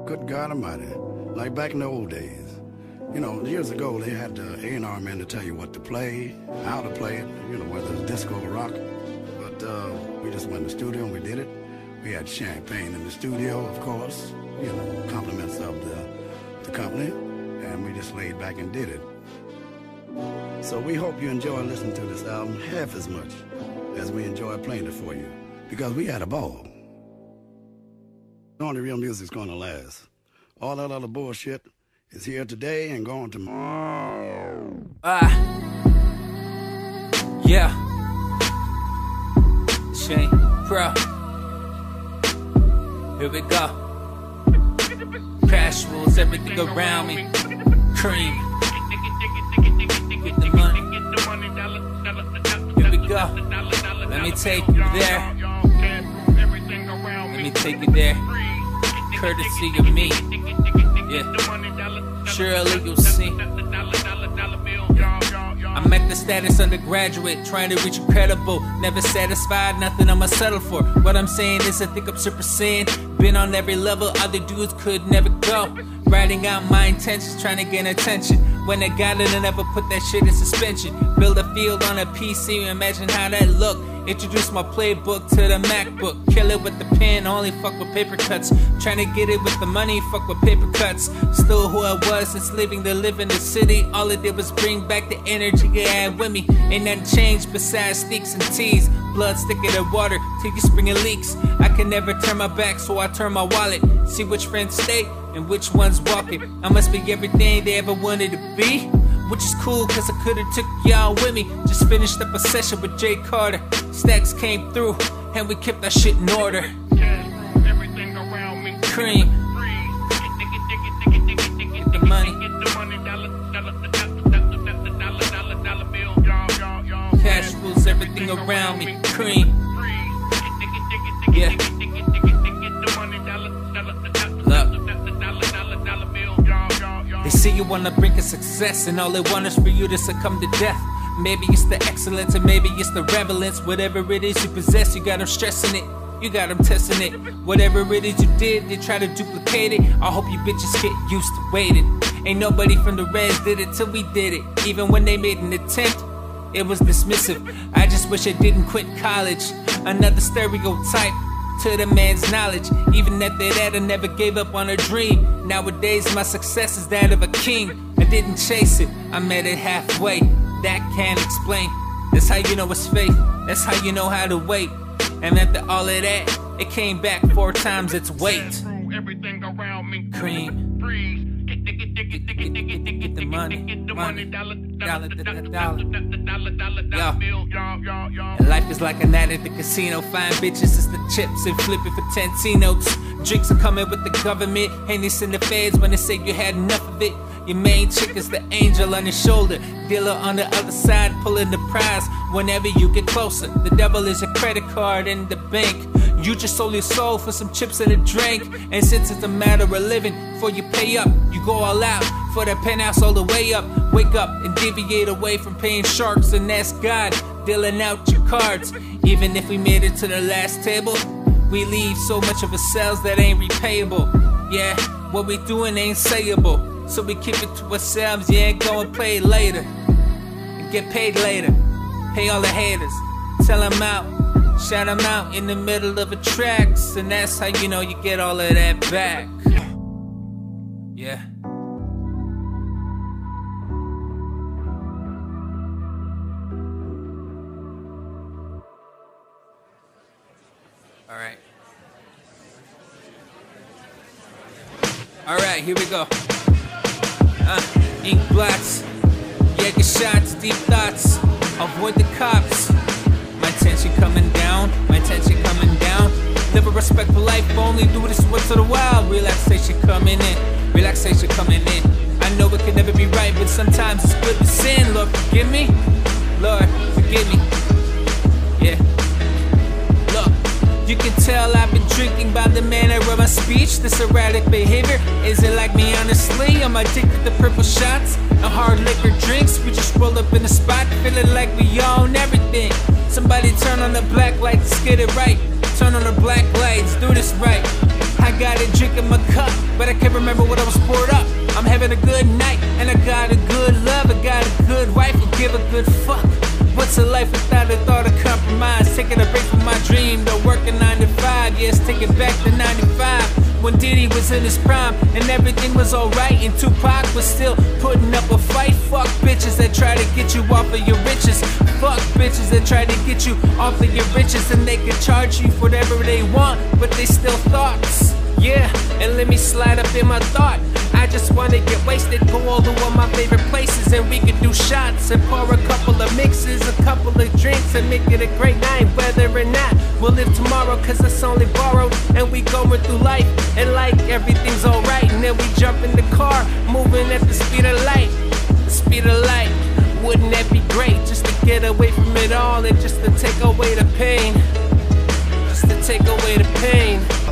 Good God Almighty, like back in the old days. You know, years ago they had the A&R man to tell you what to play, how to play it, you know, whether it's disco or rock. But we just went in the studio and we did it. We had champagne in the studio, of course, you know, compliments of the company, and we just laid back and did it. So we hope you enjoy listening to this album half as much as we enjoy playing it for you, because we had a ball. Only real music's gonna last. All that other bullshit is here today and gone tomorrow. Yeah. Shane, bro. Here we go. Crash rules everything around me. Cream. Get the money. Here we go. Let me take you there. Let me take you there. Courtesy of me. Yeah. Surely you'll see. I'm at the status undergraduate, trying to reach incredible. Never satisfied, nothing I'ma settle for. What I'm saying is I think I'm super saiyan. Been on every level, other dudes could never go. Writing out my intentions, trying to gain attention. When I got it, I never put that shit in suspension. Build a field on a PC, imagine how that look. Introduce my playbook to the MacBook. Kill it with the pen, only fuck with paper cuts. Trying to get it with the money, fuck with paper cuts. Still who I was since leaving to live in the city. All it did was bring back the energy I had with me. Ain't nothing changed besides sneaks and teas. Blood sticking to water till you spring it leaks. I can never turn my back, so I turn my wallet. See which friends stay and which ones walking. I must be everything they ever wanted to be. Which is cool, cause I could've took y'all with me. Just finished up a session with Jay Carter. Stacks came through, and we kept our shit in order. Everything around me. Cream. Get the money. Cash rules everything around me. Cream. Yeah. Look. They say you on the brink of success, and all they want is for you to succumb to death. Maybe it's the excellence, and maybe it's the relevance. Whatever it is you possess, you got them stressing it. You got them testing it. Whatever it is you did, they try to duplicate it. I hope you bitches get used to waiting. Ain't nobody from the Reds did it till we did it. Even when they made an attempt, it was dismissive. I just wish I didn't quit college. Another stereotype to the man's knowledge. Even after that, I never gave up on a dream. Nowadays, my success is that of a king. I didn't chase it, I met it halfway. That can't explain. That's how you know it's faith. That's how you know how to wait. And after all of that, it came back 4 times its weight. Everything around me. Cream. Get the money. Dollar. And life is like a night at the casino. Find bitches, it's the chips, and flip it for 10 T-notes. Drinks are coming with the government, and they send the feds when they say you had enough of it. Your main chick is the angel on your shoulder, dealer on the other side pulling the prize whenever you get closer. The devil is your credit card in the bank. You just sold your soul for some chips and a drink. And since it's a matter of living, before you pay up, you go all out for that penthouse all the way up. Wake up and deviate away from paying sharks, and that's God dealing out your cards. Even if we made it to the last table, we leave so much of ourselves that ain't repayable. Yeah, what we doing ain't sayable, so we keep it to ourselves. Yeah, go and play it later and get paid later. Pay all the haters, tell them out, shout them out in the middle of a tracks, and that's how you know you get all of that back. Yeah. Alright, here we go. Ink blots, Jaeger shots, deep thoughts. Avoid the cops. My tension coming down, my tension coming down. Live a respectful life, only do this once in a while. Relaxation coming in, relaxation coming in. I know it can never be right, but sometimes it's good to sin. Lord, forgive me. Lord, forgive me. Yeah. Look, you can tell I've been drinking by the manner of my speech. This erratic behavior isn't like me, honestly. I'm addicted to purple shots and hard liquor drinks. We just roll up in the spot, feeling like we own everything. Somebody turn on the black lights, get it right. Turn on the black lights, do this right. I got a drink in my cup, but I can't remember what I was poured up. I'm having a good night, and I got a good love. I got a good wife who give a good fuck. What's a life without a thought of compromise? Taking a break from my dream, though working 9 to 5. Yes, take it back to 95. When Diddy was in his prime, and everything was alright, and Tupac was still putting up a fight. Fuck bitches that try to get you off of your riches. Fuck bitches that try to get you off of your riches. And they can charge you for whatever they want, but they still thoughts. Yeah, and let me slide up in my thought. I just wanna get wasted, go all to one of my favorite places, and we can do shots and pour a couple of mixes, a couple of drinks, and make it a great night. Whether or not we'll live tomorrow, cause it's only borrowed, and we going through life, and like everything's alright. And then we jump in the car, moving at the speed of light. The speed of light, wouldn't that be great? Just to get away from it all, and just to take away the pain. Just to take away the pain.